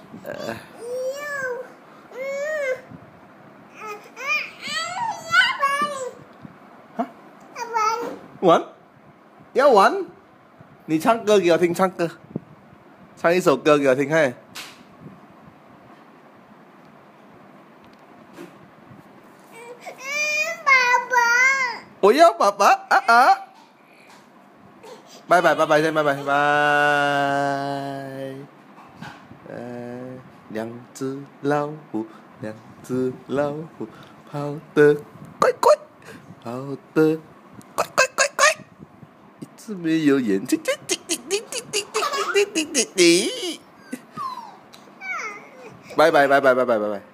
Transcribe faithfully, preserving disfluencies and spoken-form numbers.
呃。啊？玩？要玩？你唱歌给我听，唱歌，唱一首歌给我听，嘿。我要爸爸啊啊！拜拜拜拜先，拜拜拜。呃，两只老虎，两只老虎，跑得快快，跑得快快快快，一只没有眼睛，叮叮叮叮叮叮叮叮叮叮叮。拜拜拜拜拜拜拜拜。